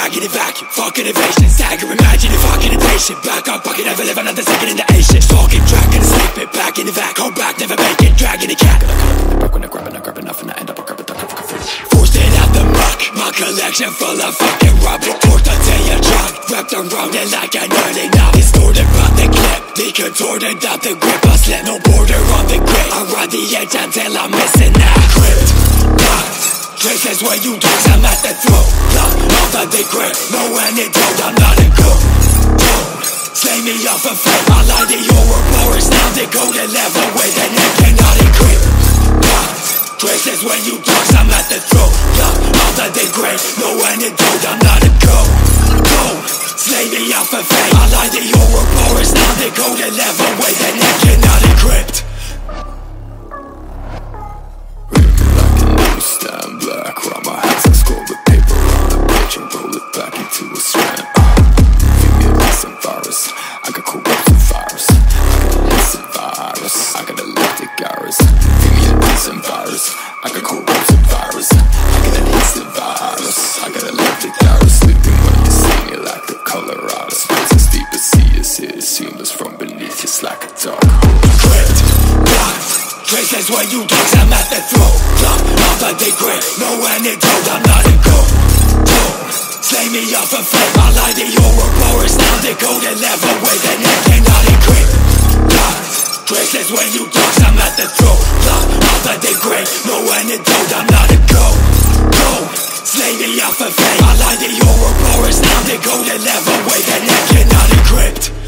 dragging it vacuum, fucking evasion, stagger, imagine it, fucking impatient. Back up, bucket, never live another second in the Asian. Stalking, tracking, sleep it, back in the vac, hold back, never make it, dragging it, cat. Back when I grab enough and I end up a grab a duck of a fish. Forced it out the muck, my collection full of fucking rubber. Torch until you're drunk, wrapped around it like an early knob. Distorted by the clip, be contorted out the grip. I slip, no border on the grip. I ride the edge until I'm missing that grip. Traces where you dogs, I'm at the throat. Lock off of the grip, no antidote, I'm not a go. Don't slay me off a flame, I lie to your powers. Now they go to level with an egg cannot equip. Traces where you dogs, I'm at the throat. Lock off of the grip, no antidote, I'm not a go. Don't slay me off a flame, I lie to your powers. Now they go to level with an egg cannot equipped. Stand black, round my hands and scroll the paper on the page and roll it back into a strand. Feel it like some virus, I got corrupted virus, I got a listen virus, I got a lifted virus. Feel it like some virus, I got corrupted virus, I got a listen virus, I got a lifted virus. Sleeping when you sing it like the color out of space. As deep as sea is it seamless from beneath, just like a dark hole. Crypt, locked, traces where you dogs, I'm at the throat. Off of the grip, no antidote, I'm not a go. Don't slay me off a flame, I lie to your powers. Now they go to level with an egg cannot equip. Traces when you dogs, I'm at the throat. Off of the grip, no antidote, I'm not a go. Don't slay me off a flame, I lie to your powers. Now they go to level with an egg cannot equip.